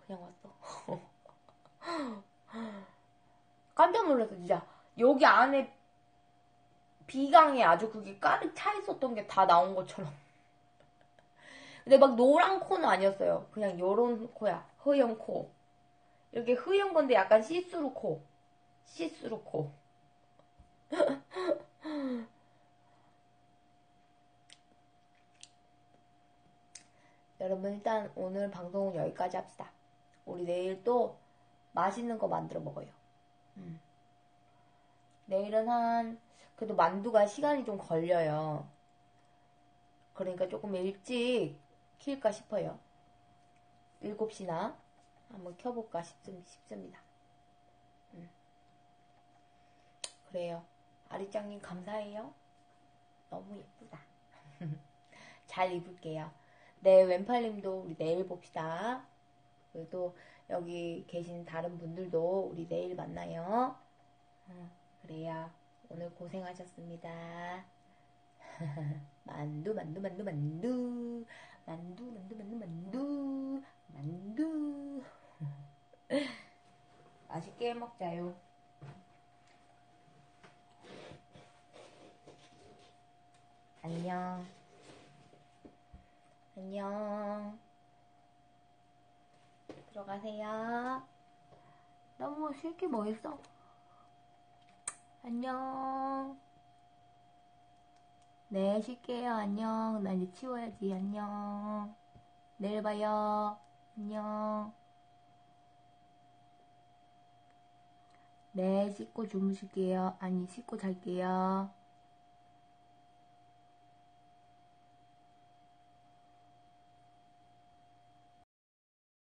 그냥 왔어. 깜짝 놀랐어, 진짜. 여기 안에 비강에 아주 그게 가득 차 있었던 게 다 나온 것처럼. 근데 막 노란 코는 아니었어요. 그냥 요런 코야. 허연 코. 이렇게 흐연 건데 약간 시스루 코. 시스루 코. 여러분 일단 오늘 방송은 여기까지 합시다. 우리 내일 또 맛있는 거 만들어 먹어요. 내일은 그래도 만두가 시간이 좀 걸려요. 그러니까 조금 일찍 킬까 싶어요. 7시나 한번 켜볼까 싶습니다. 그래요. 아리짱님 감사해요. 너무 예쁘다. 잘 입을게요. 네, 왼팔님도 우리 내일 봅시다. 그리고 또 여기 계신 다른 분들도 우리 내일 만나요. 그래요. 오늘 고생하셨습니다. 만두 만두 만두 만두 만두 만두 만두 만두 만두 맛있게 먹자요. 안녕. 안녕. 들어가세요. 너무 쉴게 뭐 있어. 안녕. 네, 쉴게요. 안녕. 나 이제 치워야지. 안녕. 내일 봐요. 안녕. 네, 씻고 주무실게요. 아니, 씻고 잘게요.